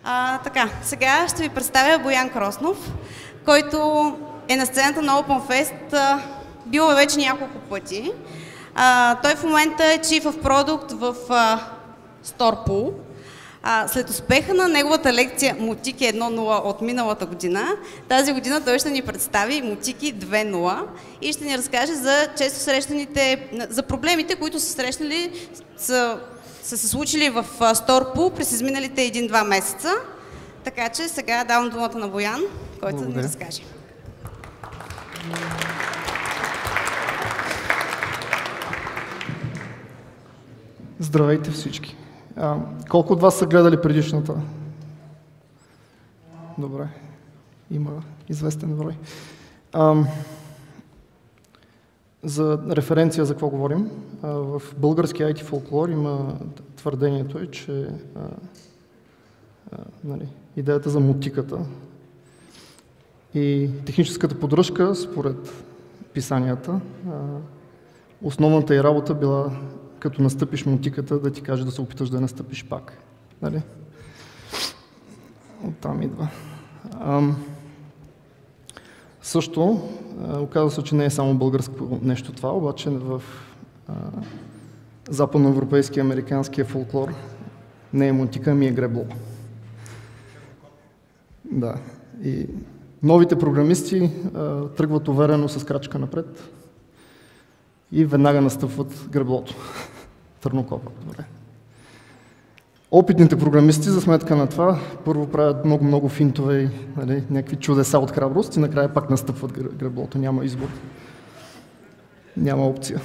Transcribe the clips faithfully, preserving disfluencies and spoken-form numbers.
А, така, сега ще ви представя Боян Кроснов, който е на сцената на OpenFest, а, бил е вече няколко пъти. А, той в момента е Chief of Product в а, StorePool. А, след успеха на неговата лекция Мотики едно нула от миналата година, тази година той ще ни представи Мотики две нула и ще ни разкаже за често срещаните, за проблемите, които са срещнали, са, са се случили в StorePool през изминалите един-два месеца. Така че сега давам думата на Боян, който да ни разкаже. Здравейте всички! А, колко от вас са гледали предишната? Добре, има известен брой. А, за референция за какво говорим, а, в български ай ти фолклор има твърдението е, че а, а, нали, идеята за мотиката и техническата поддръжка, според писанията, а, основната й работа била като настъпиш мотиката, да ти каже да се опиташ да настъпиш пак. Нали? Оттам идва. Ам... Също, а, оказва се, че не е само българско нещо това, обаче в а, западноевропейския, американския фолклор не е мотика, ми е гребло. Да. И новите програмисти а, тръгват уверено с крачка напред и веднага настъпват греблото. Търнокопа. Добре. Опитните програмисти, за сметка на това, първо правят много-много финтове и нали, някакви чудеса от храброст и накрая пак настъпват греблото. Няма избор. Няма опция.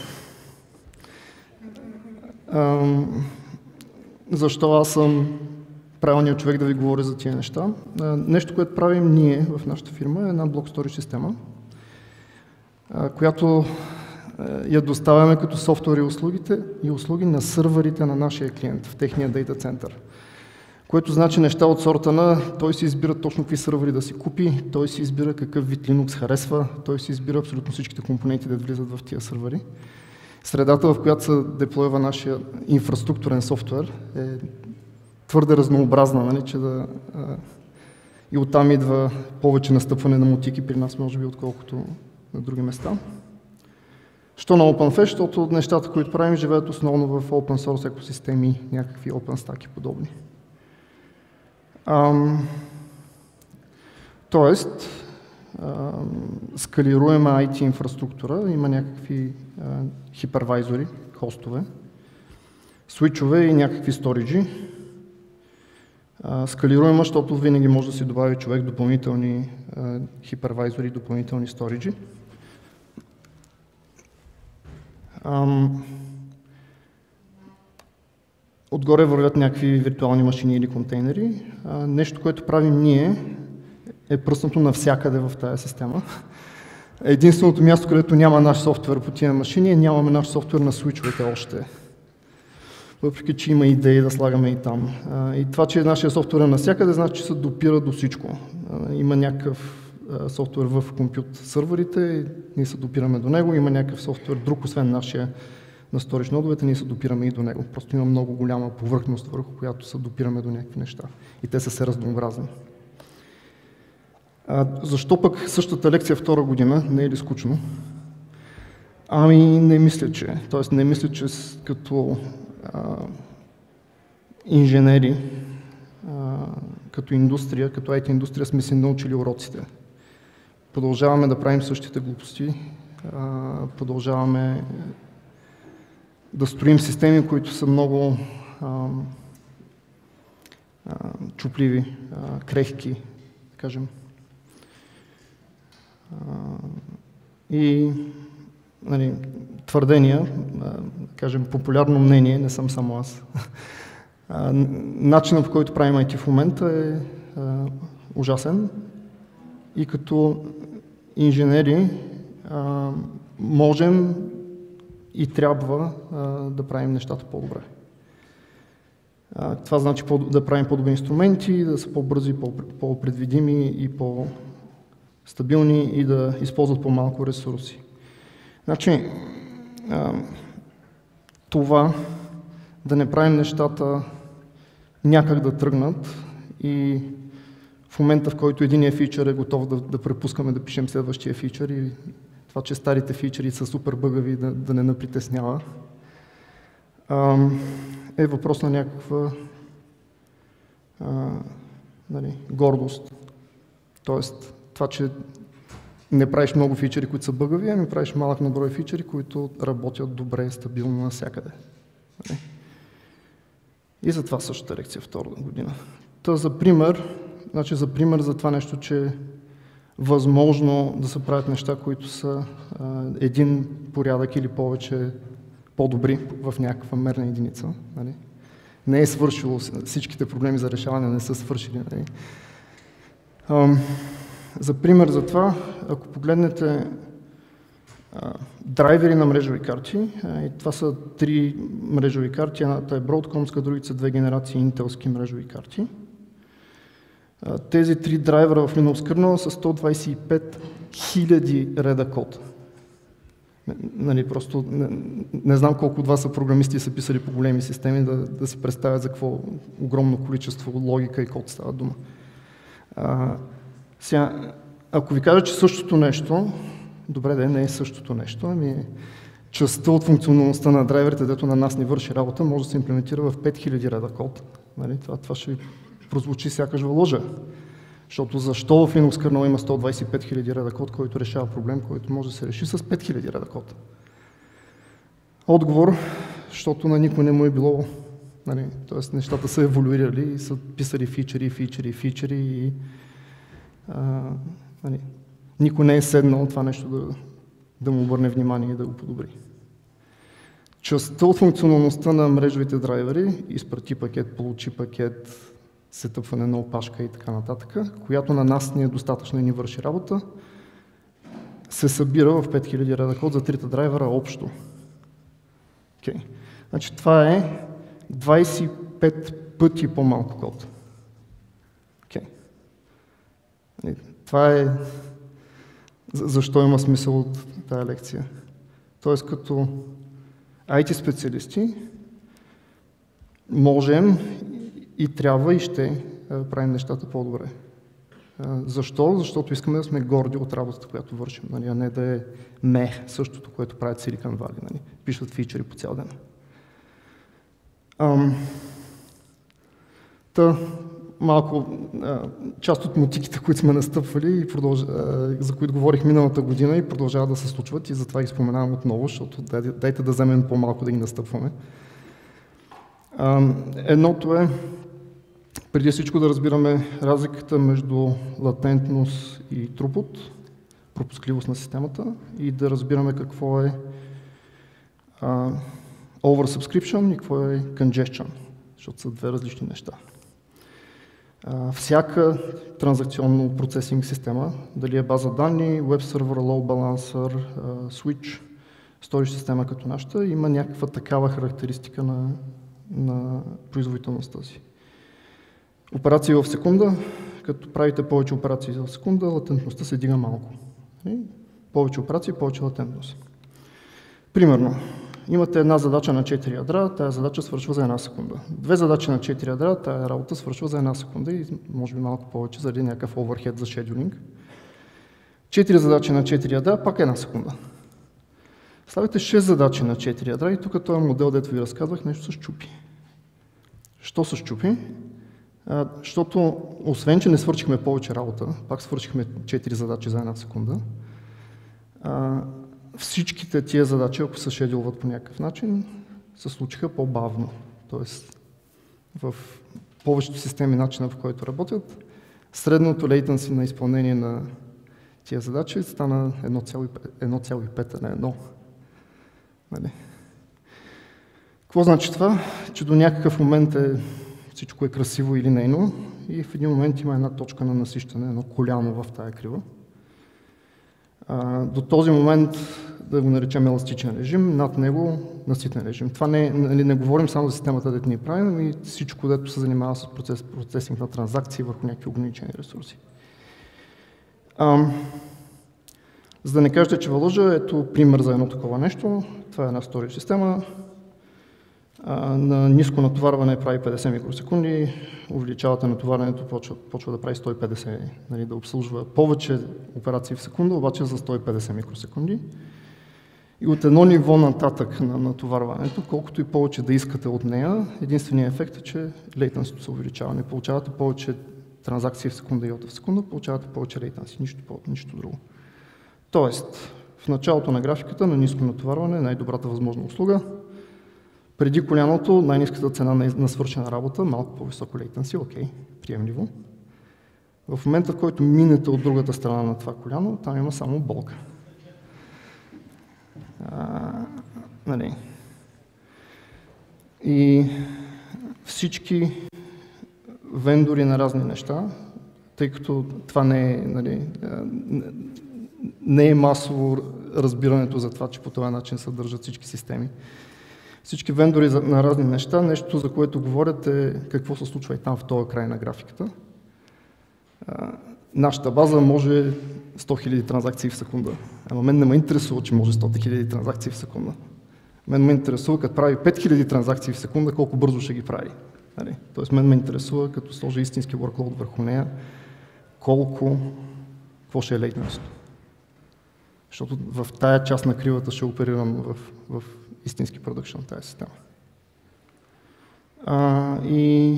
Ам, защо аз съм правилният човек да ви говоря за тия неща? А, нещо, което правим ние в нашата фирма е една блок сторидж система, а, която я доставяме като софтуер и услугите и услуги на сървърите на нашия клиент в техния дейта център. Което значи неща от сорта на той си избира точно какви сървъри да си купи, той си избира какъв вид Linux харесва, той си избира абсолютно всичките компоненти да влизат в тия сървъри. Средата, в която се деплоева нашия инфраструктурен софтуер е твърде разнообразна, нали, че да а, и оттам идва повече настъпване на мотики при нас, може би, отколкото на други места. Що на OpenFest, защото нещата, които правим, живеят основно в open source екосистеми, някакви OpenStack и подобни. Ам, тоест, ам, скалируема ай ти инфраструктура, има някакви а, хипервайзори, хостове, свичове и някакви сториджи. А, скалируема, защото винаги може да си добави човек допълнителни а, хипервайзори и допълнителни сториджи. Ам... Отгоре вървят някакви виртуални машини или контейнери. А, нещо, което правим ние, е пръснато навсякъде в тази система. Единственото място, където няма наш софтуер по тия машини, нямаме наш софтуер на свичовете още. Въпреки че има идеи да слагаме и там. А, и това, че нашия софтуер е навсякъде, значи, че се допира до всичко. А, има някакъв софтуер в компют сървърите, ние се допираме до него, има някакъв софтуер друг, освен нашия на сторидж нодовете, ние се допираме и до него. Просто има много голяма повърхност, върху която се допираме до някакви неща. И те са се разнообразни. А, защо пък същата лекция втора година? Не е ли скучно? Ами не мисля, че. Тоест не мисля, че като а, инженери, а, като индустрия, като ай ти индустрия сме си научили уроците. Продължаваме да правим същите глупости, продължаваме да строим системи, които са много а, а, чупливи, а, крехки, да кажем. А, и нали, твърдения, да кажем популярно мнение, не съм само аз. А, начинът, по който правим ай ти в момента е а, ужасен. И като инженери а, можем и трябва а, да правим нещата по-добре. Това значи по да правим по-добри инструменти, да са по-бързи, по-предвидими и по-стабилни и да използват по-малко ресурси. Значи, а, това да не правим нещата някак да тръгнат И в момента, в който единия фичър е готов да, да препускаме да пишем следващия фичър и това, че старите фичъри са супер бъгави да, да не напритеснява, е въпрос на някаква а, нали, гордост. Тоест, това, че не правиш много фичъри, които са бъгави, ами правиш малък наброй фичъри, които работят добре, стабилно навсякъде. Нали? И затова същата лекция втора година. Та за пример, значи за пример за това нещо, че е възможно да се правят неща, които са а, един порядък или повече по-добри в някаква мерна единица. Нали? Не е свършило, всичките проблеми за решаване не са свършили. Нали? А, за пример за това, ако погледнете а, драйвери на мрежови карти, а, и това са три мрежови карти, едната е Broadcom, другите са две генерации интелски мрежови карти. А, тези три драйвера в Linux kernel са сто двадесет и пет хиляди реда код. Нали, просто не, не знам колко от вас са програмисти и са писали по големи системи, да, да си представят за какво огромно количество логика и код става дума. А, сега, ако ви кажа, че същото нещо, добре да не е същото нещо, ами частта от функционалността на драйверите, дето на нас ни върши работа, може да се имплементира в пет хиляди реда код. Нали, това, това ще ви прозвучи сякаш в лъжа. Защото защо в Linux kernel има сто двадесет и пет хиляди реда код, който решава проблем, който може да се реши с пет хиляди реда код? Отговор, защото на никой не му е било, нали, т.е. нещата са еволюирали и са писали фичери, фичери, фичери и а, нали, никой не е седнал това нещо да, да му обърне внимание и да го подобри. Частта от функционалността на мрежовите драйвери, изпрати пакет, получи пакет, сетъпване на опашка и така нататък, която на нас не е достатъчно и ни върши работа, се събира в пет хиляди реда код за трите драйвера общо. Okay. Значи това е двадесет и пет пъти по-малко код. Okay. Това е защо има смисъл от тази лекция. Тоест като ай ти специалисти можем и трябва и ще правим нещата по-добре. Защо? Защото искаме да сме горди от работата, която вършим, нали? А не да е мех, същото, което правят Silicon Valley. Нали? Пишат фичери по цял ден. Ам... Та, малко, а, част от мотиките, които сме настъпвали, и продълж... а, за които говорих миналата година и продължават да се случват и затова ги споменавам отново, защото дай, дайте да вземем по-малко да ги настъпваме. Ам... Едното е преди всичко да разбираме разликата между латентност и трупут, пропускливост на системата, и да разбираме какво е uh, oversubscription и какво е congestion, защото са две различни неща. Uh, всяка транзакционно процесинг система, дали е база данни, web сервер, load balancer, uh, switch, storage система като нашата, има някаква такава характеристика на, на производителността си. Операции в секунда, като правите повече операции в секунда, латентността се дига малко. И повече операции, повече латентност. Примерно, имате една задача на четири ядра, тая задача свършва за една секунда. Две задачи на четири ядра, тая работа свършва за една секунда и може би малко повече, заради някакъв overhead за шедюлинг. Четири задачи на четири ядра, пак една секунда. Ставите шест задачи на четири ядра и тук този модел, дето ви разказвах, нещо се щупи. Що се щупи? А, защото, освен че не свършихме повече работа, пак свършихме четири задачи за една секунда, а, всичките тия задачи, ако се шедюлват по някакъв начин, се случиха по-бавно. Тоест, в повечето системи, начина по който работят, средното latency на изпълнение на тия задачи стана едно цяло и пет на едно. Нали? Какво значи това? Че до някакъв момент е всичко е красиво или нейно и в един момент има една точка на насищане, едно коляно в тая крива. А, до този момент, да го наречем еластичен режим, над него наситен режим. Това не, не, не говорим само за системата, дето ни правим, ами всичко, дето се занимава с процес, процесинг на транзакции върху някакви ограничени ресурси. А, за да не кажете, че вълъжа, ето пример за едно такова нещо. Това е една storage система. А, на ниско натоварване прави петдесет микросекунди, увеличавате натоварването, почва, почва да прави сто и петдесет, нали, да обслужва повече операции в секунда, обаче за сто и петдесет микросекунди. И от едно ниво нататък на натоварването, колкото и повече да искате от нея, единственият ефект е, че лейтенсито се увеличава. Не получавате повече транзакции в секунда и в секунда, получавате повече лейтенси, нищо, нищо друго. Тоест, в началото на графиката на ниско натоварване е най-добрата възможна услуга. Преди коляното най-ниската цена на свършена работа, малко по-високо лейтенси, окей, приемливо. В момента, в който минете от другата страна на това коляно, там има само болка. А, нали. И всички вендори на разни неща, тъй като това не е, нали, не е масово разбирането за това, че по този начин се държат всички системи. Всички вендори на разни неща, нещо за което говорят е какво се случва и там в този край на графиката. А, нашата база може сто хиляди транзакции в секунда. Ама мен не ме интересува, че може сто хиляди транзакции в секунда. Мен ме интересува, като прави пет хиляди транзакции в секунда, колко бързо ще ги прави. Нали? Тоест мен ме интересува, като сложи истински workload върху нея, колко, какво ще е лейтенсито. Защото в тая част на кривата ще оперирам в, в истински продъкшн на тази система. А, и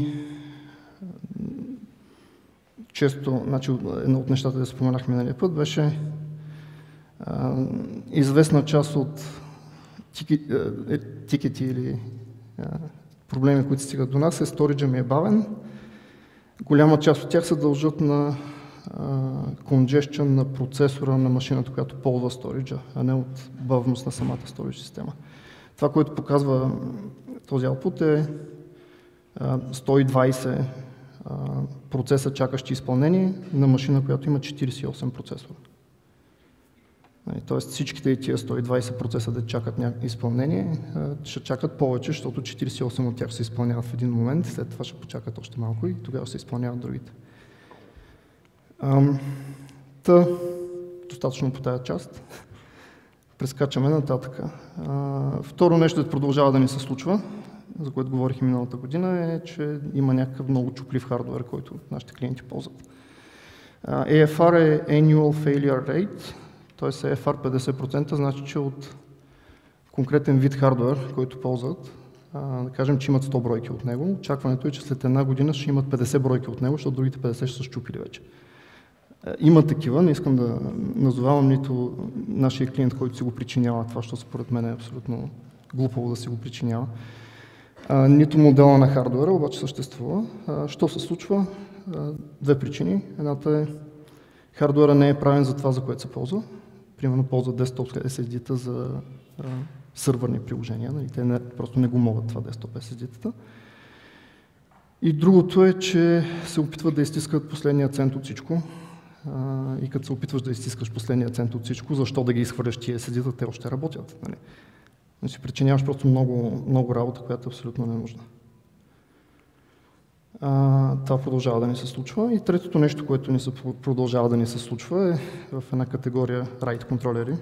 често, значи, едно от нещата, да споменах миналия път, беше а, известна част от тикети, е, тикети или а, проблеми, които стигат до нас, е сториджа ми е бавен. Голяма част от тях се дължат на congestion на процесора на машината, която ползва сториджа, а не от бавност на самата сторидж система. Това, което показва този output е а, сто и двайсет а, процеса чакащи изпълнение на машина, която има четирийсет и осем процесора. Тоест всичките тия сто и двайсет процеса да чакат изпълнение, ще чакат повече, защото четирийсет и осем от тях се изпълняват в един момент, след това ще почакат още малко и тогава се изпълняват другите. Та, достатъчно по тази част. Прескачаме нататък. Второ нещо, да продължава да ни се случва, за което говорих и миналата година, е, че има някакъв много чуплив хардуер, който нашите клиенти ползват. Ей Еф Ар е Annual Failure Rate, т.е. Ей Еф Ар петдесет процента, значи, че от конкретен вид хардуер, който ползват, да кажем, че имат сто бройки от него, очакването е, че след една година ще имат петдесет бройки от него, защото другите петдесет ще са щупили вече. Има такива, не искам да назовавам нито нашия клиент, който си го причинява това, защото според мен е абсолютно глупаво да си го причинява. А, нито модела на хардуера, обаче съществува. А, що се случва? А, две причини. Едната е, хардуера не е правен за това, за което се ползва. Примерно ползва десктоп Ес Ес Ди-та за а, сървърни приложения. Нали? Те не, просто не го могат това десктоп Ес Ес Ди-та. И другото е, че се опитват да изтискат последния цент от всичко. Uh, и като се опитваш да изтискаш последния цент от всичко, защо да ги изхвърляш тия Ес Ес Ди-та, те още работят. Нали? Но си причиняваш просто много, много работа, която е абсолютно ненужна. Uh, това продължава да ни се случва. И третото нещо, което ни се продължава да ни се случва, е в една категория write контролери.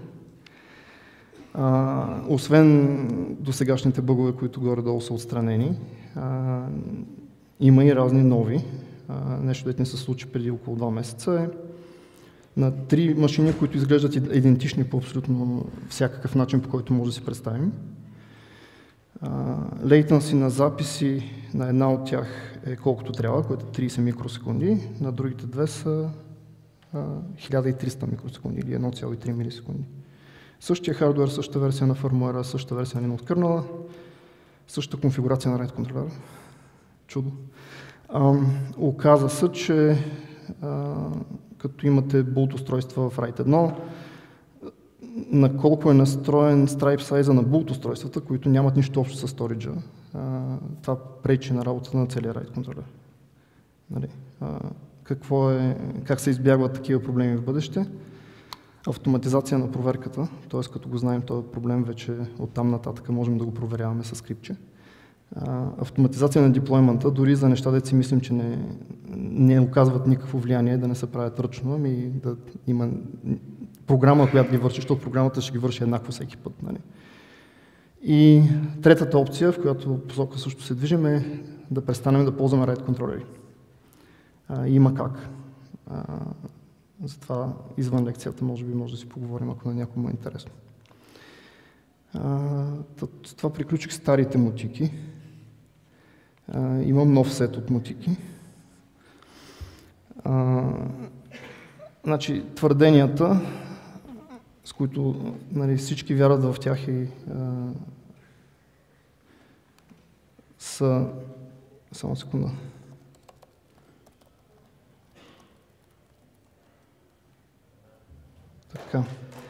Uh, освен досегашните бъгове, които горе-долу са отстранени, uh, има и разни нови. Uh, нещо, което ни се случи преди около два месеца е на три машини, които изглеждат идентични по абсолютно всякакъв начин, по който може да си представим. Лейтенси на записи на една от тях е колкото трябва, което е трийсет микросекунди, на другите две са а, хиляда и триста микросекунди или едно цяло и три милисекунди. Същия хардуер, същата версия на фърмуера, същата версия на Linux kernel, същата конфигурация на write контролера. Чудо. А, оказа се, че а, като имате булт устройства в write едно, на колко е настроен stripe size на булт устройствата, които нямат нищо общо с сториджа. Това пречи на работата на целия write контролер. Нали? А, какво е, как се избягват такива проблеми в бъдеще? Автоматизация на проверката, т.е. като го знаем този проблем, вече оттам нататък можем да го проверяваме с скрипче. А, автоматизация на деплоймента, дори за неща, да си мислим, че не, не оказват никакво влияние, да не се правят ръчно, ами да има програма, която ги върши, защото програмата ще ги върши еднакво всеки път. Нали? И третата опция, в която посока също се движим, е да престанем да ползваме райт контролери. А, има как. А, затова извън лекцията може би може да си поговорим, ако на някой му е интересно. А, това приключих старите мотики. А, имам нов сет от мотики. А, значи, твърденията, с които нали, всички вярват в тях и а, са... Само секунда. Така.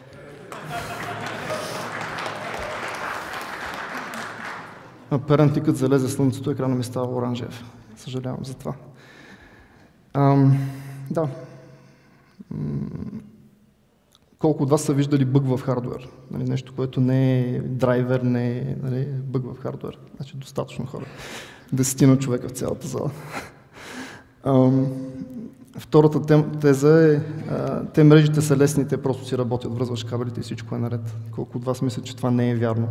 Перантикът залезе слънцето, екрана ми става оранжев. Съжалявам за това. Ам, да. М- колко от вас са виждали бъг в хардуер? Нали, нещо, което не е драйвер, не е нали, бъг в хардуер. Значи достатъчно хора. Десетина човека в цялата зала. Ам, втората тем, теза е, а, те мрежите са лесни, те просто си работят, връзваш кабелите и всичко е наред. Колко от вас мислят, че това не е вярно?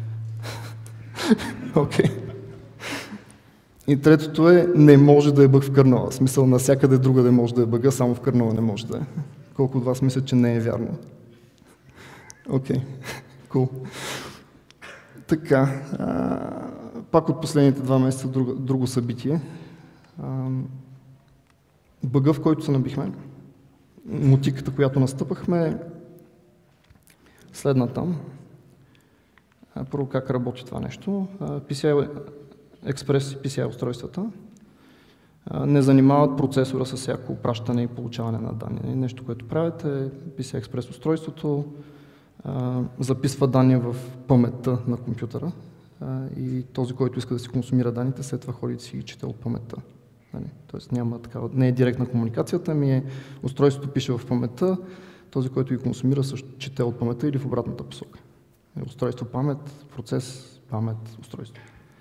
Окей. Okay. И третото е, не може да е бъг в кърнала. В смисъл, навсякъде друга да може да е бъга, само в кърнала не може да е. Колко от вас мислят, че не е вярно? Окей. Okay. Cool. Така. А, пак от последните два месеца друго, друго събитие. А, бъга, в който се набихме, мотиката, която настъпахме, следната. Първо как работи това нещо. пи си ай Express и пи си ай устройствата не занимават процесора с всяко пращане и получаване на данни. Нещо, което правят е пи си ай Express устройството записва данни в паметта на компютъра и този, който иска да си консумира данните, след това ходи да си ги чете от паметта. Тоест няма такава, не е директна комуникацията, ами е устройството пише в паметта, този, който ги консумира, също чете от паметта или в обратната посока. Устройство, памет, процес, памет, устройство.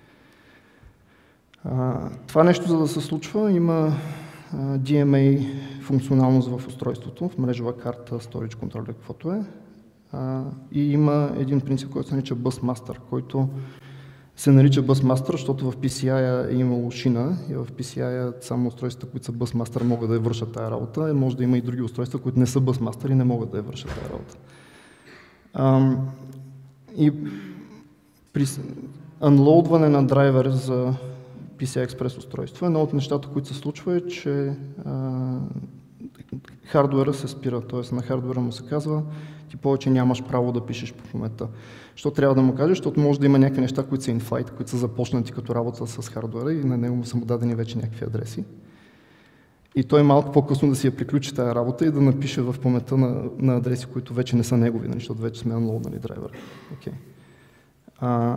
А, това нещо, за да се случва, има а, ди ем ей функционалност в устройството, в мрежова карта, storage controller, каквото е. А, и има един принцип, който се нарича Busmaster, който се нарича Busmaster, защото в пи си ай е имало шина и в пи си ай само устройствата, които са Busmaster, могат да я вършат тая работа. И може да има и други устройства, които не са Busmaster и не могат да я вършат тая работа. А, и при unloadване на драйвер за пи си ай Express устройство, едно от нещата, които се случва е, че а, хардуера се спира, т.е. на хардуера му се казва, ти повече нямаш право да пишеш по паметта. Що трябва да му кажеш? Защото може да има някакви неща, които са in-flight, които са започнати като работа с хардуера и на него му са му дадени вече някакви адреси. И той малко по-късно да си я приключи тази работа и да напише в паметта на, на адреси, които вече не са негови, защото вече сме unloadнали драйвера. Okay. А,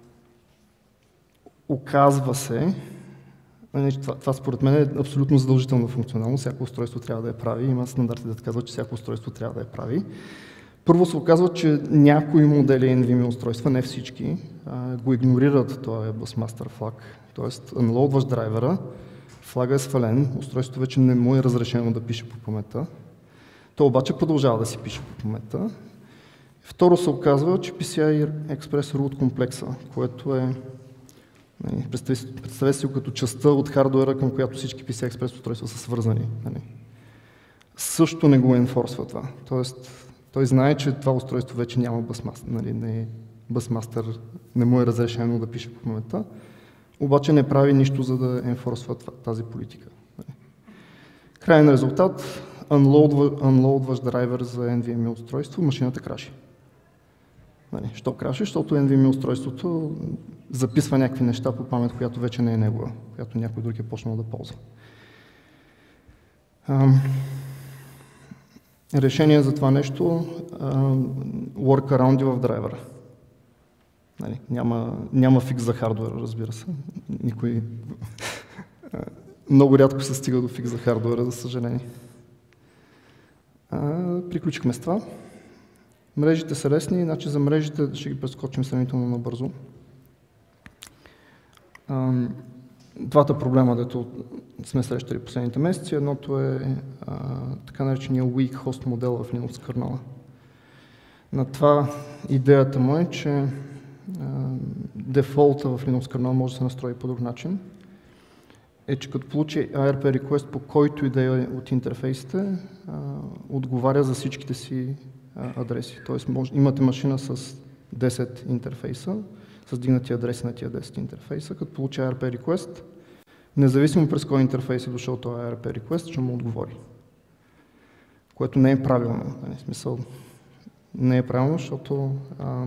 оказва се, това, това според мен е абсолютно задължителна функционалност, всяко устройство трябва да я прави, има стандарти да казват, че всяко устройство трябва да я прави. Първо се оказва, че някои модели ен ви ем и устройства, не всички, а, го игнорират този Busmaster флаг, т.е. unloadваш драйвера, флага е свален, устройството вече не му е разрешено да пише по паметта. То обаче продължава да си пише по паметта. Второ се оказва, че пи си ай Express root комплекса, което е, представете си като частта от хардуера, към която всички пи си ай Express устройства са свързани. Нали. Също не го енфорсва това. Тоест, той знае, че това устройство вече няма Busmaster, нали, не е Busmaster, не му е разрешено да пише по паметта. Обаче не прави нищо, за да енфорсва тази политика. Крайен резултат, unloadваш драйвер за ен ви ем и устройство, машината краши. Що краши? Защото ен ви ем и устройството записва някакви неща по памет, която вече не е негова, която някой друг е почнал да ползва. Решение за това нещо, workaround в драйвера. Нали, няма, няма фикс за хардуера, разбира се. Никой... Много рядко се стига до фикс за хардуера, за съжаление. А, приключихме с това. Мрежите са лесни, значи за мрежите ще ги прескочим сравнително набързо. А, двата проблема, дето сме срещали последните месеци, едното е а, така наречения weak host модел в Linux kernel. На това идеята му е, че а, дефолта в Linux kernel може да се настрои по друг начин, е, че като получи ей ар пи request по който и да е от интерфейсите, а, отговаря за всичките си а, адреси. Тоест може, имате машина с десет интерфейса, с дигнати адреси на тия десет интерфейса, като получи ей ар пи request, независимо през кой интерфейс е дошъл този ей ар пи request, ще му отговори. Което не е правилно. В смисъл, не е правилно, защото а,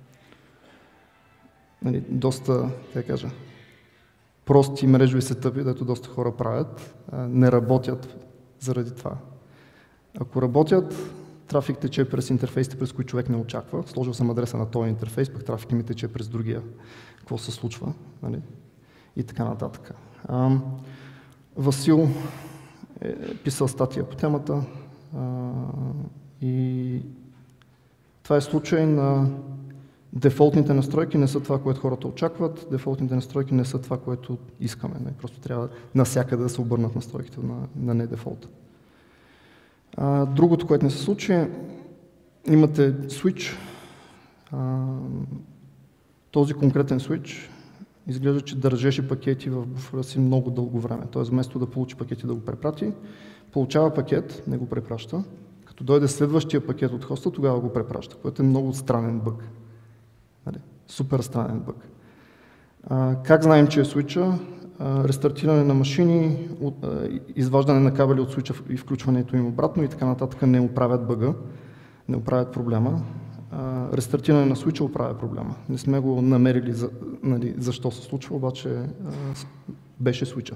нали, доста, как кажа, прости мрежови сетъпи, дето доста хора правят, а, не работят заради това. Ако работят, трафик тече през интерфейсите, през които човек не очаква. Сложил съм адреса на този интерфейс, пък трафик ми тече през другия. Какво се случва? Нали? И така нататък. А, Васил е писал статия по темата а, и това е случай на дефолтните настройки не са това, което хората очакват, дефолтните настройки не са това, което искаме. Не? Просто трябва навсякъде да се обърнат настройките на, на не дефолта. А, другото, което не се случи, е, имате switch. А, този конкретен switch изглежда, че държеше пакети в буфера си много дълго време. Т.е. вместо да получи пакети да го препрати, получава пакет, не го препраща. Като дойде следващия пакет от хоста, тогава го препраща, което е много странен бъг. Нали? Супер странен бъг. А, как знаем, че е свича? А, рестартиране на машини, от, а, изваждане на кабели от свича и включването им обратно и така нататък не оправят бъга, не оправят проблема. А, рестартиране на свича оправя проблема. Не сме го намерили за, нали, защо се случва, обаче а, беше свича.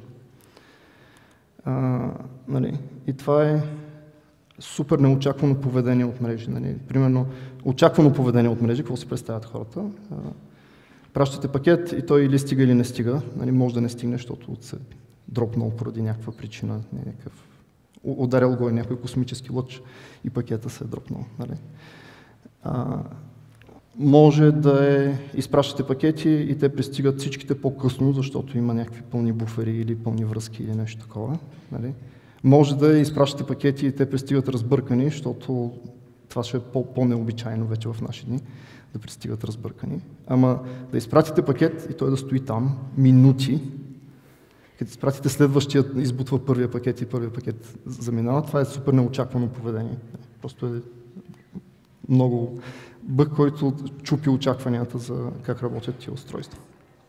А, нали, и това е супер неочаквано поведение от мрежи. Нали. Примерно, очаквано поведение от мрежи, какво си представят хората. А, пращате пакет и той или стига, или не стига. Нали, може да не стигне, защото се дропнал поради някаква причина. Някакъв, ударил го е някой космически лъч и пакета се е дропнал. Нали. А, може да е, изпращате пакети и те пристигат всичките по-късно, защото има някакви пълни буфери или пълни връзки или нещо такова. Нали. Може да изпращате пакети и те пристигат разбъркани, защото това ще е по-необичайно вече в наши дни, да пристигат разбъркани. Ама да изпратите пакет и той да стои там минути, като изпратите следващия, избутва първия пакет и първия пакет заминава, това е супер неочаквано поведение. Просто е много бъг, който чупи очакванията за как работят тия устройства.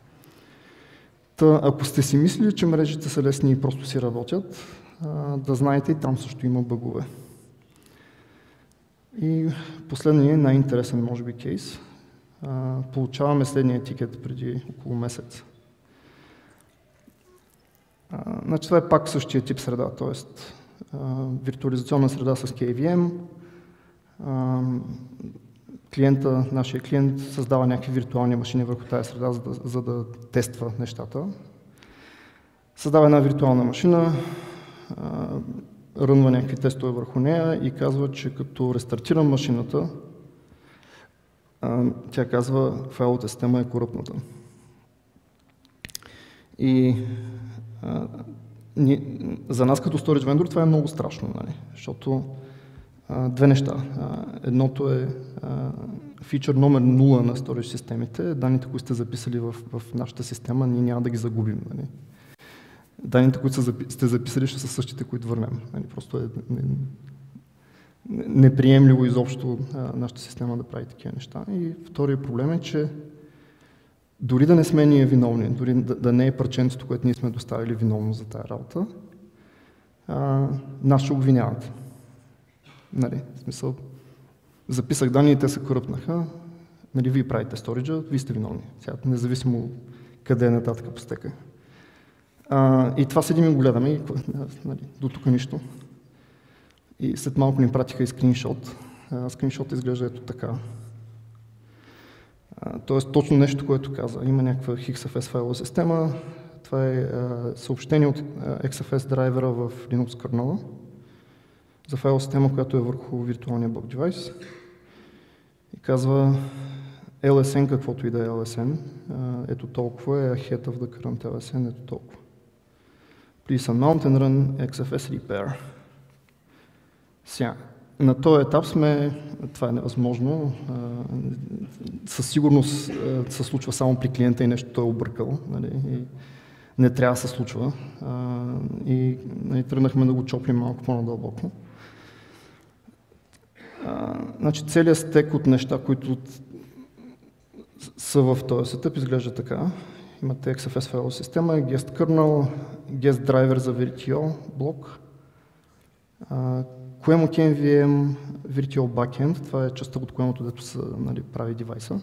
Та, ако сте си мислили, че мрежите са лесни и просто си работят, да знаете, и там също има бъгове. И последният, най-интересен може би кейс. Получаваме следния етикет преди около месец. Значи това е пак същия тип среда, т.е. виртуализационна среда с кей ви ем. Клиента, нашия клиент създава някакви виртуални машини върху тази среда, за да, за да тества нещата. Създава една виртуална машина, рънва някакви тестове върху нея и казва, че като рестартирам машината, тя казва, файловата система е коръпната. И а, ни, за нас като storage vendor това е много страшно, нали? Защото а, две неща. А, едното е а, фичър номер нула на storage системите, данните, които сте записали в, в нашата система, ние няма да ги загубим. Нали? Данните, които сте записали, ще са същите, които върнем. Просто е неприемливо изобщо нашата система да прави такива неща. И втория проблем е, че дори да не сме ние виновни, дори да, да не е парченцето, което ние сме доставили виновно за тази работа, а, нас ще обвиняват. Нали, в смисъл, записах данни и те се коръпнаха, нали, вие правите сториджа, вие сте виновни. Сега, независимо къде е нататък по стека. А, и това седим и го гледаме, и, нали, до тук нищо. И след малко ни пратиха и скриншот. А, скриншот изглежда ето така. А, тоест точно нещо, което каза. Има някаква икс еф ес файлова система. Това е а, съобщение от а, екс еф ес драйвера в Linux kernel за файлова система, която е върху виртуалния блок девайс. И казва ел ес ен, каквото и да е ел ес ен. А, ето толкова е ahead of the current ел ес ен, ето толкова. Please unmount and run екс еф ес repair. Сега, на този етап сме, това е невъзможно, със сигурност се случва само при клиента и нещо той е объркал, нали, и не трябва да се случва. И нали, тръгнахме да го чоплим малко по-надълбоко. Значи, целият стек от неща, които са в този сетъп, изглежда така. Имате X F S файлова система, guest kernel, guest driver за ви ар ти о блок, QEMU-KMVM, Virtual Backend, това е частта от QEMU, дето се нали, прави девайса.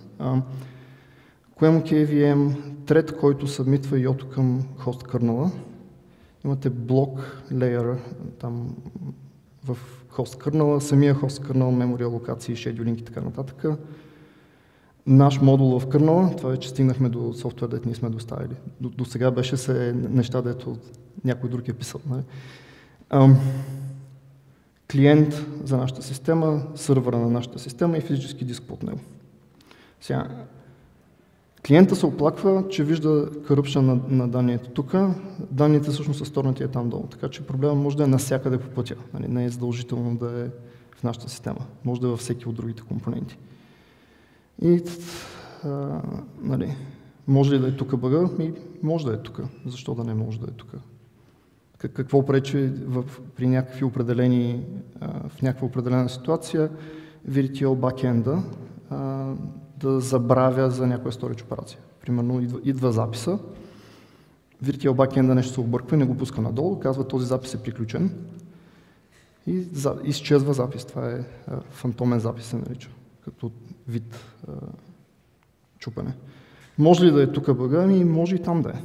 QEMU-KVM, thread, който събмитва ай о-то към host kernel. Имате блок layer там в host kernel, самия host kernel, memory алокации, scheduling и така нататък. Наш модул в kernel, това вече стигнахме до софтуер, дето ние сме доставили. До, до сега беше се неща, дето някой друг е писал. Нали? Ам, клиент за нашата система, сървъра на нашата система и физически диск под него. Сега, клиента се оплаква, че вижда corruption на, на данните тук, данните всъщност са сторнати е там долу, така че проблема може да е навсякъде по пътя, нали? Не е задължително да е в нашата система, може да е във всеки от другите компоненти. И а, нали, може ли да е тук бъга? И може да е тук. Защо да не може да е тук? Какво пречи в, при някакви определени, а, в някаква определена ситуация ви ар ти о бакенда а, да забравя за някоя storage операция. Примерно идва, идва записа, ви ар ти о бакенда нещо се обърква и не го пуска надолу, казва този запис е приключен и за, изчезва запис. Това е а, фантомен запис се нарича, като вид а, чупене. Може ли да е тук бъга? Ами може и там да е.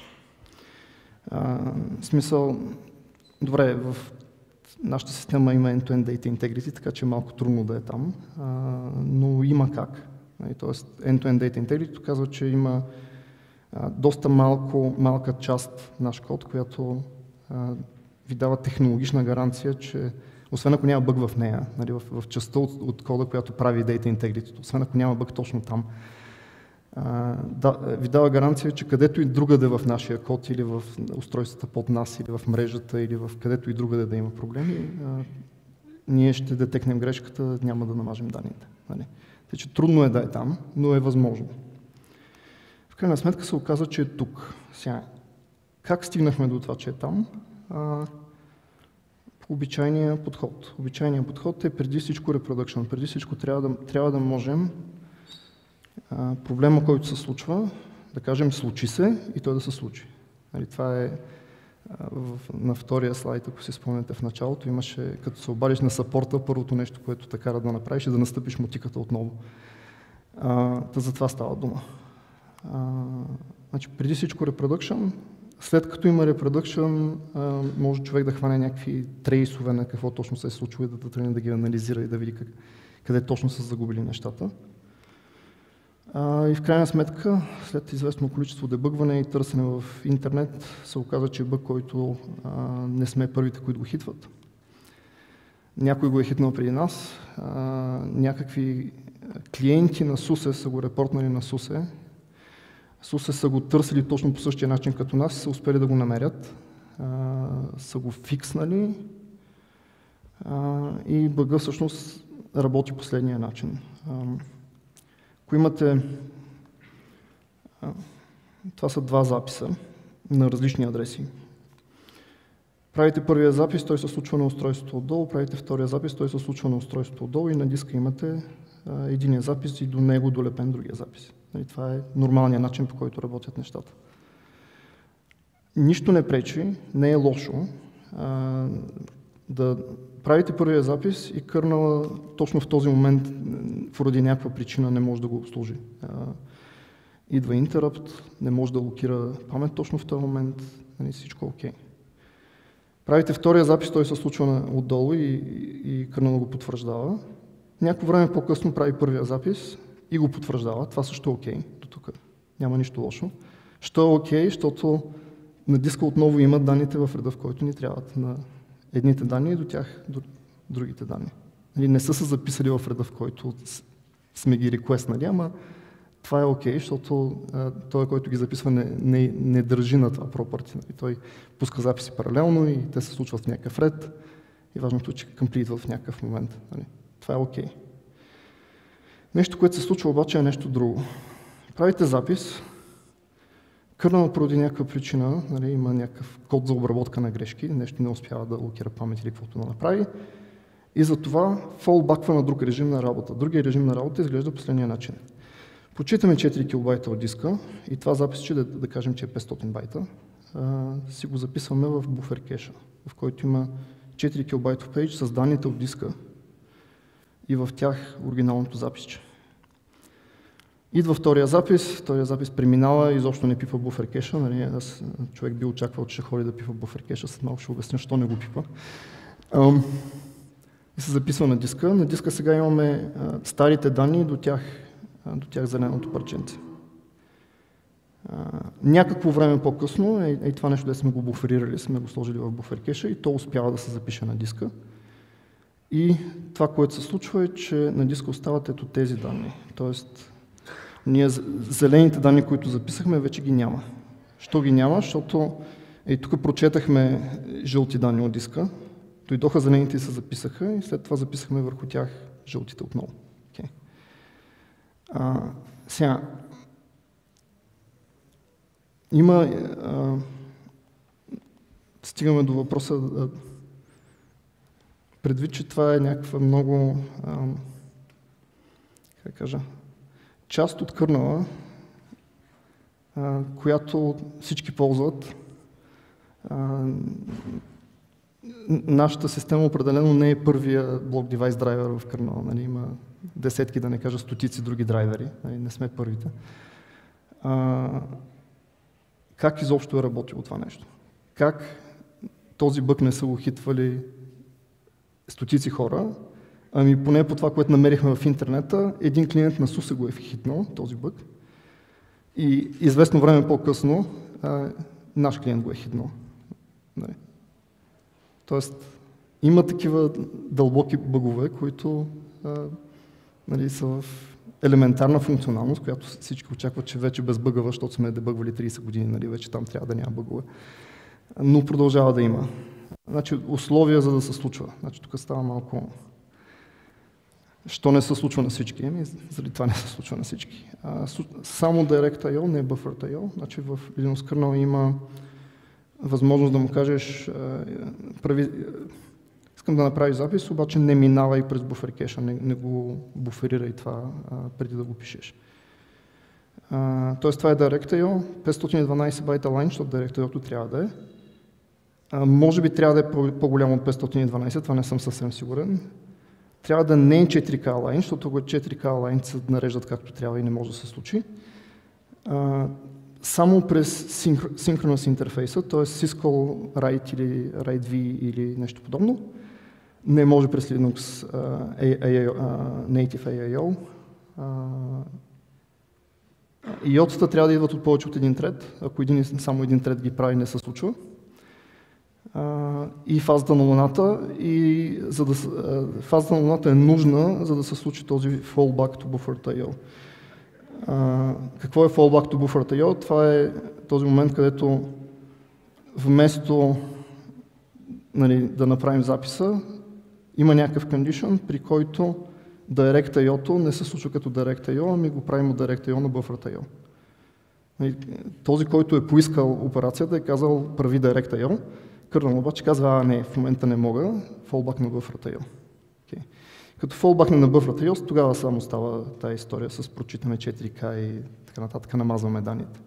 А, в смисъл, добре, в нашата система има end-to-end data integrity, така че е малко трудно да е там, а, но има как. Тоест, end-to-end data integrity казва, че има а, доста малко, малка част наш код, която а, ви дава технологична гаранция, че освен ако няма бъг в нея, нали, в, в частта от, от кода, която прави data integrity, освен ако няма бъг точно там, а, да, ви дава гаранция, че където и другаде в нашия код или в устройствата под нас, или в мрежата, или в където и другаде да има проблеми, а, ние ще детекнем грешката, няма да намажем данните. Нали. Тъй, че трудно е да е там, но е възможно. В крайна сметка се оказа, че е тук. Сега, как стигнахме до това, че е там? А, обичайния подход. Обичайният подход е преди всичко reproduction. Преди всичко трябва да, трябва да можем а, проблема, който се случва, да кажем случи се и той да се случи. Нали, това е а, в, на втория слайд, ако си спомняте в началото, имаше, като се обадиш на сапорта, първото нещо, което те кара да направиш е да настъпиш мотиката отново. А, та за това става дума. А, значи, преди всичко reproduction. След като има reproduction, може човек да хване някакви трейсове на какво точно се е случило и да, да тръгне да ги анализира и да види как, къде точно са загубили нещата. А, и в крайна сметка, след известно количество дебъгване и търсене в интернет, се оказа, че е бъг, който а, не сме първите, които го хитват. Някой го е хитнал преди нас, а, някакви клиенти на сусе са го репортнали на сусе. сусе са го търсили точно по същия начин като нас, са успели да го намерят, а, са го фикснали а, и бъга всъщност работи последния начин. А, ако имате, а, това са два записа на различни адреси. Правите първия запис, той се случва на устройството отдолу, правите втория запис, той се случва на устройството отдолу и на диска имате а, единия запис и до него долепен другия запис. Това е нормалният начин, по който работят нещата. Нищо не пречи, не е лошо а, да правите първия запис и кърнала точно в този момент, поради някаква причина, не може да го обслужи. А, идва интеррупт, не може да локира памет точно в този момент, нали, всичко е окей. Правите втория запис, той се случва отдолу и, и кърнала го потвърждава. Някакво време по-късно прави първия запис и го потвърждава. Това също е окей. До тук няма нищо лошо. Що е окей, защото на диска отново има данните в реда, в който ни трябват. На едните данни и до тях до другите данни. Не са се записали в реда, в който сме ги реквестнали, ама това е окей, защото а, той, който ги записва, не, не, не държи на това property. Той пуска записи паралелно и те се случват в някакъв ред И важното е, че комплитва в някакъв момент. Нали? Това е окей. Okay. Нещо, което се случва обаче е нещо друго. Правите запис, кърнал поради някаква причина, нали, има някакъв код за обработка на грешки, нещо не успява да локира памет или каквото да направи, и затова фолбаква на друг режим на работа. Другия режим на работа изглежда последния начин. Почитаме четири килобайта от диска и това записче, да, да кажем, че е петстотин байта, а, си го записваме в буфер кеша, в който има четири килобайтов пейдж с данните от диска и в тях оригиналното записче. Идва втория запис, втория запис преминава и изобщо не пипа буфер кеша. Нали? Аз, човек би очаквал, че ще ходи да пипа буфер кеша, след малко ще обясня, защо не го пипа. Ам, и се записва на диска. На диска сега имаме а, старите данни до тях, а, до тях зеленото парченце. А, някакво време по-късно, е, е това нещо, да сме го буферирали, сме го сложили в буфер кеша и то успява да се запише на диска. И това, което се случва е, че на диска остават ето тези данни. Тоест, ние зелените данни, които записахме, вече ги няма. Що ги няма? Защото и тук прочетахме жълти данни от диска, дойдоха зелените и се записаха и след това записахме върху тях жълтите отново. Okay. А, сега, има... А, стигаме до въпроса, а, предвид, че това е някаква много... А, как кажа... част от кърнала, а, която всички ползват. А, нашата система определено не е първия блок девайс драйвер в кърнала. Нали? Има десетки, да не кажа стотици други драйвери. Нали? Не сме първите. А, как изобщо е работило това нещо? Как този бък не са го хитвали стотици хора? Ами поне по това, което намерихме в интернета, един клиент на СУСЕ го е хитнал, този бък. И известно време по-късно а, наш клиент го е хитнал. Нали. Тоест, има такива дълбоки бъгове, които а, нали, са в елементарна функционалност, която всички очакват, че вече безбъгава, защото сме дебъгвали трийсет години, нали, вече там трябва да няма бъгове. Но продължава да има. Значи, условия за да се случва. Значи, тук става малко... Що не се случва на всички? Еми, заради това не се случва на всички. А, само Direct.io, не Buffer.io. Значи в Linux kernel има възможност да му кажеш а, прави, искам да направиш запис, обаче не минавай през буфер кеша, не, не го буферирай това а, преди да го пишеш. А, тоест това е Direct.io, петстотин и дванайсет байта лайн, защото Direct.io трябва да е. А, може би трябва да е по-голямо от петстотин и дванайсет, това не съм съвсем сигурен. Трябва да не е четири К лайн, защото го четири К лайн се нареждат както трябва и не може да се случи. А, само през Synchronous интерфейса, т.е. Syscall write или write-v или нещо подобно, не може през Linux uh, A A O, uh, Native A A O. Uh, и-отата трябва да идват от повече от един тред. Ако един, само един тред ги прави, не се случва. Uh, и фазата на луната, и за да, uh, фазата на луната е нужна, за да се случи този fallback to buffer.io. Uh, какво е fallback to buffer.io? Това е този момент, където вместо нали, да направим записа, има някакъв condition, при който Direct.io-то не се случва като Direct.io, ами го правим от Direct.io на buffer.io. Нали, този, който е поискал операцията, е казал прави Direct.io, Kernel обаче казва, а не, в момента не мога, fallback на buffer.io. Okay. Като fallback на buffer.io, тогава само става тази история с прочитаме четири К и така нататък, намазваме данните.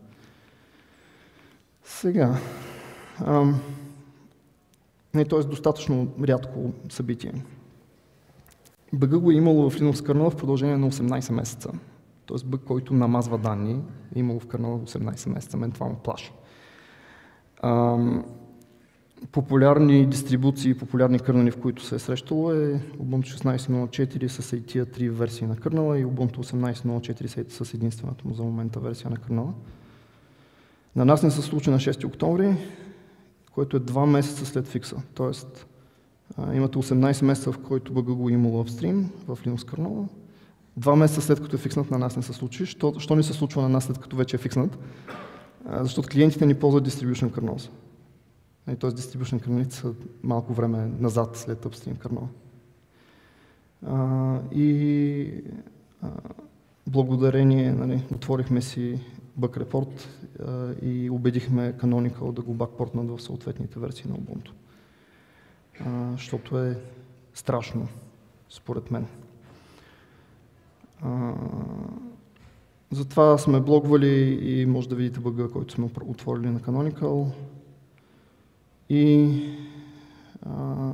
Сега, ам, не, т.е. достатъчно рядко събитие. Бъга го е имало в Linux kernel в продължение на осемнайсет месеца. Т.е. бъг, който намазва данни, е имало в kernel осемнайсет месеца. Мен това ме плаши. Ам, популярни дистрибуции, популярни кърнели, в които се е срещало е Ubuntu шестнайсет нула четири с ей ти три версии на кърнела и Ubuntu осемнайсет нула четири с единствената му за момента версия на кърнела. На нас не се случи на шести октомври, което е два месеца след фикса. Тоест, а, имате осемнайсет месеца, в който бъга го имало апстрим в Linux kernel. Два месеца след като е фикснат, на нас не се случи. Що, що не се случва на нас след като вече е фикснат? А, защото клиентите ни ползват distribution kernels. Т.е. distribution кърналите са малко време назад след upstream кърнала. И а, благодарение, нали, отворихме си Bug Report а, и убедихме Canonical да го бакпортнат в съответните версии на Ubuntu. А, защото е страшно, според мен. А, затова сме блогвали и може да видите бъга, който сме отворили на Canonical. И а,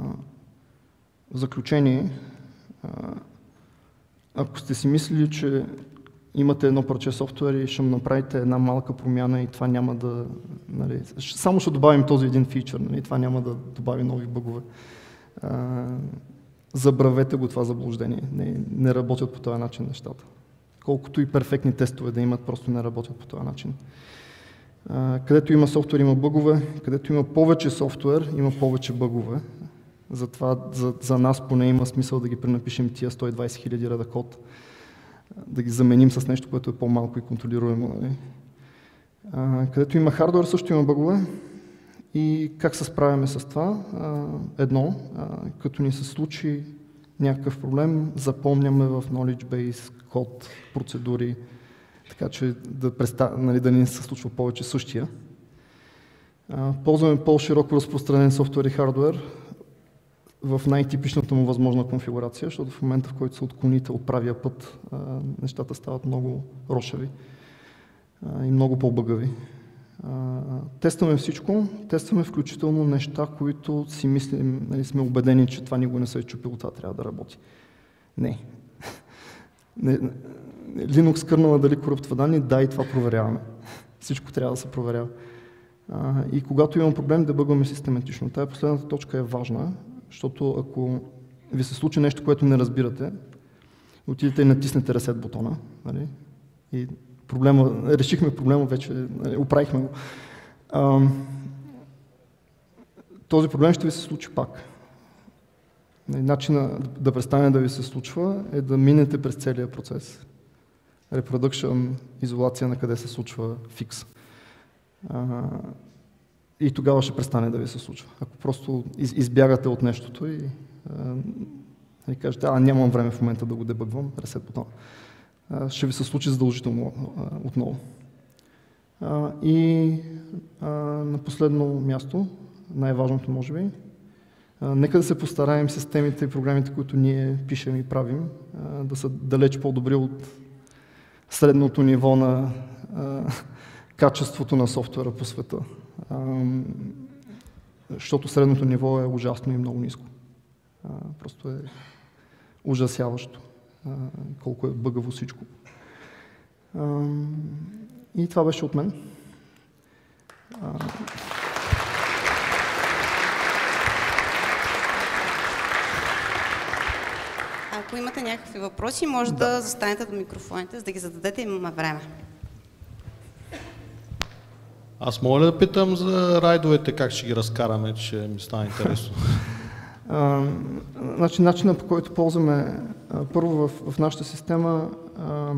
в заключение, а, ако сте си мислили, че имате едно парче софтуер и ще му направите една малка промяна и това няма да... Нали, само ще добавим този един фичър, нали, това няма да добави нови бъгове. А, забравете го това заблуждение. Не, не работят по този начин нещата. Колкото и перфектни тестове да имат, просто не работят по този начин. А, където има софтуер, има бъгове, където има повече софтуер, има повече бъгове. Затова за, за нас поне има смисъл да ги пренапишем тия сто и двайсет хиляди реда код, да ги заменим с нещо, което е по-малко и контролируемо. Нали? А, където има хардуер, също има бъгове. И как се справяме с това? А, едно, а, като ни се случи някакъв проблем, запомняме в knowledge base код, процедури, така че да, преста... нали, да не се случва повече същия. А, ползваме по-широко разпространен софтуер и хардуер в най-типичната му възможна конфигурация, защото в момента, в който се отклоните от правия път, а, нещата стават много рошеви а, и много по-бъгави. А, тестваме всичко, тестваме включително неща, които си мислим, нали, сме убедени, че това никога не се е чупило, това трябва да работи. Не. не Linux кърнала дали коръптва данни, да, и това проверяваме. Всичко трябва да се проверява. А, и когато имам проблем, дебъгваме систематично. Тая последната точка е важна, защото ако ви се случи нещо, което не разбирате, отидете и натиснете reset бутона, нали, и проблема, решихме проблема вече, нали, оправихме го. А, този проблем ще ви се случи пак. Начинът да престане да ви се случва е да минете през целия процес. Reproduction, изолация на къде се случва фикс. А, и тогава ще престане да ви се случва. Ако просто из, избягате от нещото и, а, и кажете, а нямам време в момента да го дебъгвам, reset бутона, а, ще ви се случи задължително а, отново. А, и а, на последно място, най-важното може би, а, нека да се постараем системите и програмите, които ние пишем и правим, а, да са далеч по-добри от средното ниво на а, качеството на софтуера по света. А, защото средното ниво е ужасно и много ниско. А, просто е ужасяващо а, колко е бъгаво всичко. А, и това беше от мен. А, Ако имате някакви въпроси, може да, да застанете до микрофоните, за да ги зададете, имаме време. Аз мога ли да питам за райдовете, как ще ги разкараме, че ми стана интересно? А, значи, начинът, по който ползваме а, първо в, в нашата система, а,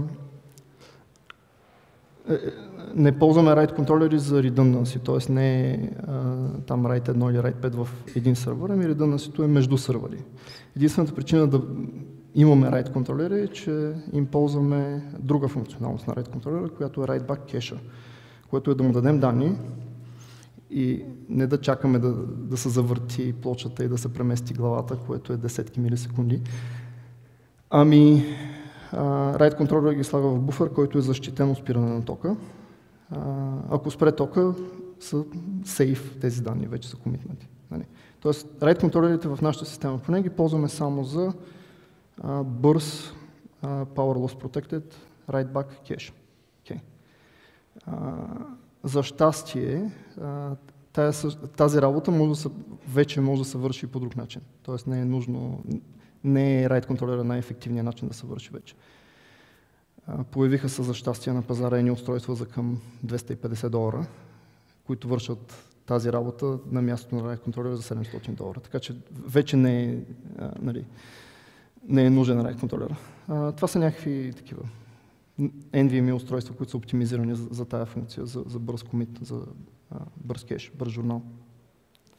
е, не ползваме RAID контролери за redundancy, т.е. не е там RAID едно или RAID пет в един сървър, ами redundancy е между сървъри. Единствената причина да имаме RAID контролери е, че им ползваме друга функционалност на RAID контролера, която е write back cache, което е да му дадем данни и не да чакаме да, да се завърти плочата и да се премести главата, което е десетки милисекунди. Ами, uh, RAID контролер ги слага в буфер, който е защитен от спиране на тока. Uh, ако спре тока, са сейф тези данни, вече са комитнати. Нали? Тоест, RAID контролерите в нашата система поне ги ползваме само за uh, бърз, uh, Power Loss Protected, write back cache. Okay. Uh, за щастие, uh, тази, тази работа може да се, вече може да се върши по друг начин. Тоест не е нужно, не е RAID контролера най-ефективният начин да се върши вече. Uh, появиха се за щастие на пазара едни устройства за към двеста и петдесет долара, които вършат тази работа на мястото на RAID контролера за седемстотин долара. Така че вече не е, uh, нали, не е нужен RAID контролер. Uh, това са някакви такива Ен Ви Ем И устройства, които са оптимизирани за, за тая функция, за, за бърз комит, за а, бърз кеш, бърз журнал.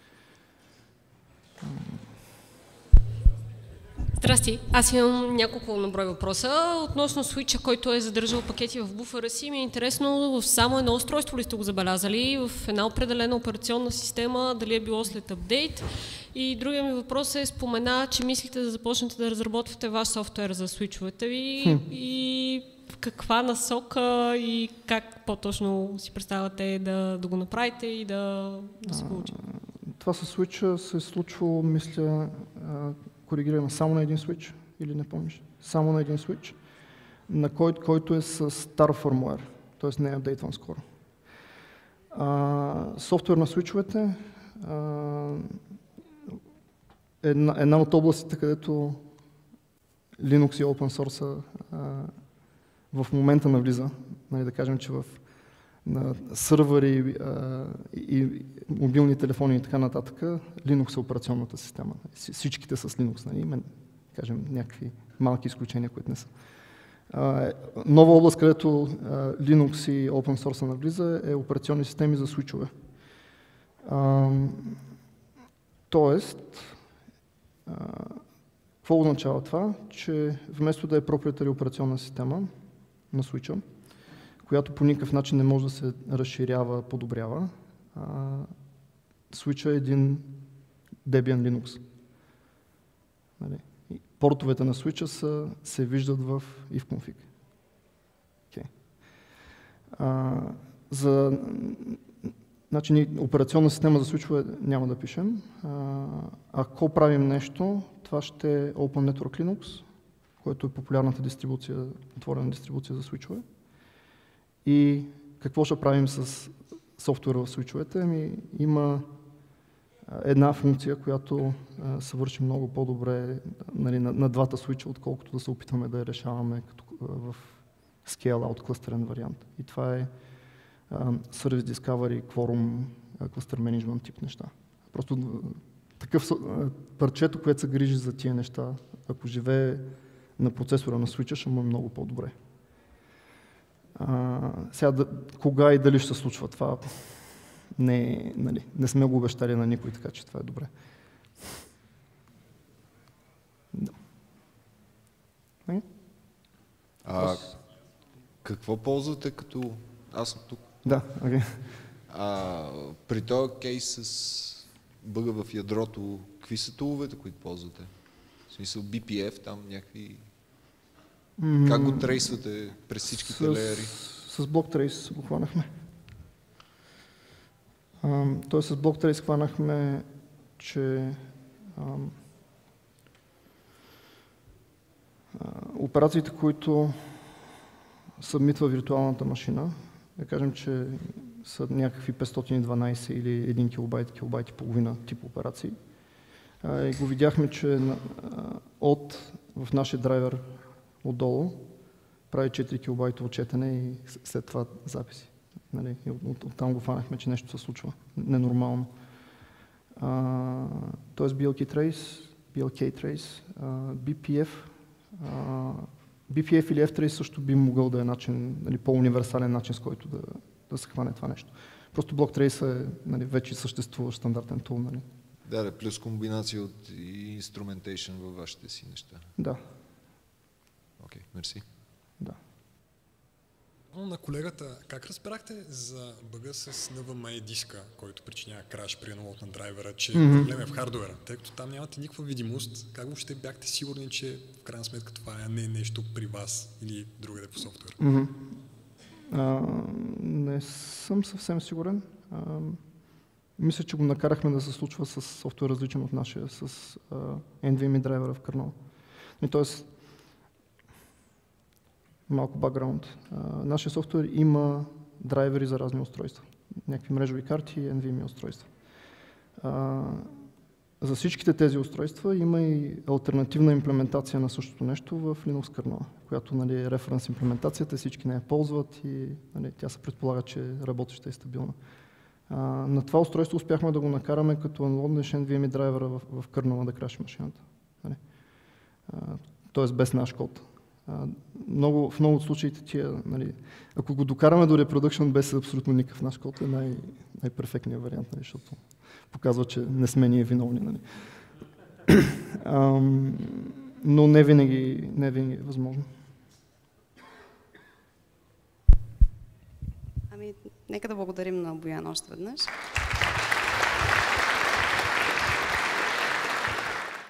Здрасти, аз имам няколко наброй въпроса. Относно свича, който е задържал пакети в буфера си, ми е интересно в само едно устройство ли сте го забелязали, в една определена операционна система, дали е било след апдейт. И другия ми въпрос е, спомена, че мислите да започнете да разработвате ваш софтуер за свичовете ви хм. и в каква насока и как по-точно си представяте да, да го направите и да, да се получи? Това със свича се е случвало, мисля, коригираме само на един свич, или не помниш? Само на един свич, на кой, който е с стар фърмуер, т.е. не е апдейтван скоро. А, софтуер на свичовете а, е една, една от областите, където Linux и Open Source а, в момента навлиза. Нали, да кажем, че в на сървъри а, и мобилни телефони и така нататък, Linux е операционната система. Всичките с Linux, нали? Мен, кажем, някакви малки изключения, които не са. А, нова област, където а, Linux и Open Source навлиза, е операционни системи за свичове. А, тоест, а, какво означава това? Че вместо да е proprietary операционна система на свича, която по никакъв начин не може да се разширява, подобрява. Switch е един Debian Linux. Нали? Портовете на Switch са, се виждат в ifconfig. Okay. А, за, значи, ни, операционна система за Switch няма да пишем. А, ако правим нещо, това ще е Open Network Linux, който е популярната дистрибуция, отворена дистрибуция за свичове. И какво ще правим с софтуера в свичовете? Ами, има една функция, която а, се върши много по-добре, нали, на, на двата свича, отколкото да се опитваме да я решаваме като, а, в scale-out клъстерен вариант. И това е а, Service Discovery, Quorum, Cluster Management тип неща. Просто такъв а, парчето, което се грижи за тия неща, ако живее на процесора на свича, ще му е много по-добре. Uh, сега, да, кога и дали ще се случва това, не, нали, не сме го обещали на никой, така че това е добре. Да. Okay. А, какво ползвате като... Аз съм тук. Да, окей. Okay. А, при този кейс с бъга в ядрото, какви са туловете, които ползвате? В смисъл би пи еф, там някакви... Как го трейсвате през всичките леери? С BlockTrace го хванахме. Тоест с BlockTrace хванахме, че ам, а, операциите, които събмитва виртуалната машина, да кажем, че са някакви петстотин и дванадесет или един килобайт, килобайт и половина тип операции. А, и го видяхме, че а, от в нашия драйвер отдолу прави четири килобайтово четене и след това записи. Нали? И от, от, от там го фанахме, че нещо се случва. Ненормално. А, тоест би ел кей Trace, би ел кей Trace, а, би пи еф. А, би пи еф или F-Trace също би могъл да е начин, нали, по-универсален начин, с който да, да се хване това нещо. Просто BlockTrace е, нали, вече съществуващ стандартен тул. Нали? Да, да, плюс комбинация от инструментейшн във вашите си неща. Да. Окей, okay, мерси. Да. На колегата, как разбрахте за бъга с ен ви ем и диска, който причинява краш при едно на драйвера, че mm-hmm. проблем е в хардуера, тъй като там нямате никаква видимост, как въобще бяхте сигурни, че в крайна сметка това не е нещо при вас или другаде по софтуера? Mm-hmm. А, не съм съвсем сигурен. А, мисля, че го накарахме да се случва с софтуер различен от нашия, с а, ен ви ем и драйвера в kernel. И тоест, малко бакграунд. Нашия софтуер има драйвери за разни устройства. Някакви мрежови карти и ен ви ем и устройства. А, за всичките тези устройства има и алтернативна имплементация на същото нещо в Linux kernel, която, нали, е референс имплементацията, всички не я ползват и, нали, тя се предполага, че е работеща и стабилна. А, на това устройство успяхме да го накараме като unloadнеш ен ви ем и драйвера в, в kernel да краши машината. Нали? А, тоест без наш код. Uh, много, в много от случаите тия, нали, ако го докараме до репродъкшн без абсолютно никакъв наш код, е най- най-перфектният вариант, нали, защото показва, че не сме ние виновни. Нали. Ам, но не винаги, не винаги е възможно. Ами, нека да благодарим на Боян още веднъж.